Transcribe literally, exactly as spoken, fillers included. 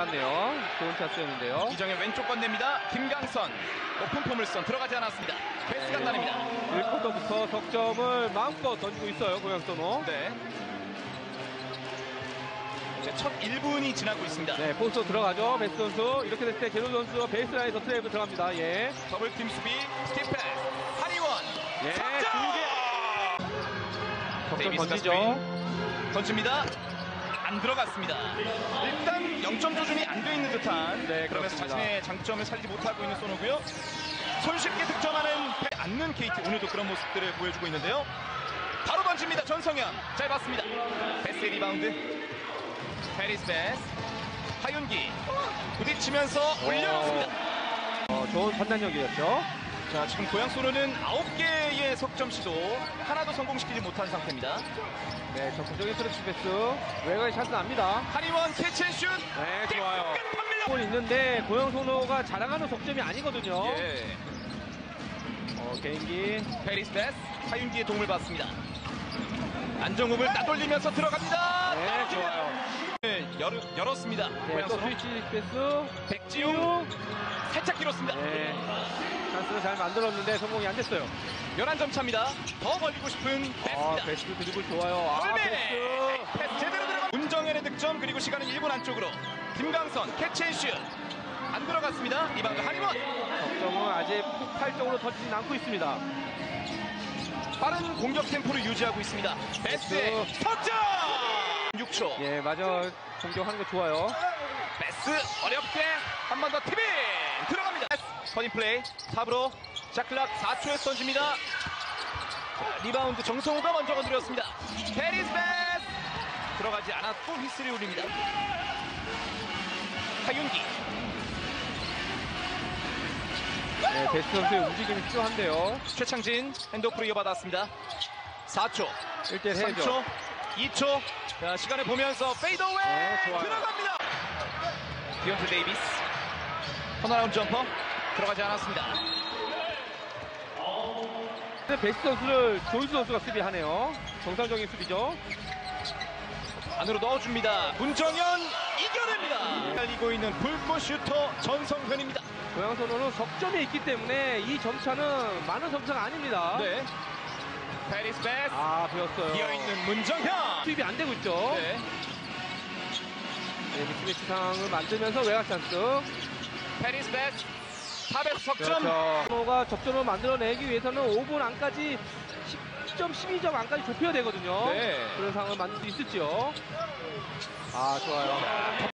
나왔네요. 좋은 찬스였는데요. 이정현 왼쪽 건넵니다. 김강선 높은 포물선 들어가지 않았습니다. 패스 간단입니다. 일 쿼터부터 석점을 마음껏 던지고 있어요, 고양선호. 네. 이제 첫 일 분이 지나고 있습니다. 네, 포스로 들어가죠. 베스 선수. 이렇게 됐을 때 제로 선수 베이스라인에서 트랩을 들어갑니다. 예. 더블팀 수비 스티펜 한희원 예, 석점! 석점 데이비스가 던지죠. 스크린 던집니다. 안 들어갔습니다. 일단 영 점 조준이 안 돼 있는 듯한 네, 그러면서 그렇습니다. 자신의 장점을 살리지 못하고 있는 소노고요. 손쉽게 득점하는 않는 케이티 오늘도 그런 모습들을 보여주고 있는데요. 바로 던집니다. 전성현 잘 봤습니다. 베스의 리바운드 페리스 베스 하윤기 부딪히면서 올려놓습니다. 어, 좋은 판단력이었죠. 자, 지금 고양소로는 아홉 개의 석점 시도 하나도 성공시키지 못한 상태입니다. 네, 적극적인 스트레치 패스. 외곽에 찬스 납니다. 한희원 캐치앤슛. 네, 좋아요. 끝합니다. 골 있는데 고영선호가 자랑하는 석점이 아니거든요. 예. 어, 개인기. 페리스 베스 하윤기의 도움을 받습니다. 안정욱을 따돌리면서 들어갑니다. 네, 떨어집니다. 좋아요. 네, 열, 열었습니다. 네, 또 고양소로 스위치 패스. 백지용 살짝 길었습니다. 네. 찬스를 잘 만들었는데 성공이 안 됐어요. 열한 점 차입니다. 더 벌리고 싶은 아, 베스입니다. 베스트 드리블 좋아요. 아, 골밑! 베스트. 패스 제대로 들어가. 문정현의 득점 그리고 시간은 일 분 안쪽으로. 김강선 캐치앤슛 안 들어갔습니다. 리바운드 한희원. 석점은 아직 폭발적으로 터지진 않고 있습니다. 빠른 공격 템포를 유지하고 있습니다. 베스의 석점! 육 초. 예, 맞아. 공격하는 거 좋아요. 베스 어렵게 한 번 더 티빈 들어갑니다. 퍼닝 플레이 탑으로 샤클락 사 초에 던집니다. 자, 리바운드 정성호가 먼저 건드렸습니다. 페리스 베스 들어가지 않았고 휘슬이 울립니다. 하윤기 네, 베스트 선수의 움직임이 필요한데요. 최창진 핸드오프로 이어받았습니다. 사 초 일 대 일 삼 해야죠. 초 이 초 자, 시간을 보면서 페이더웨이 네, 좋아요. 들어갑니다. 디온트 데이비스 턴어라운드 점퍼 들어가지 않았습니다. 근데 베스트 선수를 조이스 선수가 수비하네요. 정상적인 수비죠. 안으로 넣어줍니다. 문정현 이겨냅니다. 달리고 있는 불꽃 슈터 전성현입니다. 고양선호는 석점이 있기 때문에 이 점차는 많은 점차가 아닙니다. 네. 페리스 베스 아, 배웠어요. 비어있는 문정현. 수입이 안 되고 있죠. 네. 네, 미스매치 상황을 만들면서 외곽 찬스. 페리스 베스 탑에서 석점. 그렇죠. 선호가 접점을 만들어내기 위해서는 오 분 안까지 십 점, 십이 점 안까지 좁혀야 되거든요. 네. 그런 상황을 만들 수 있을지요. 아, 좋아요.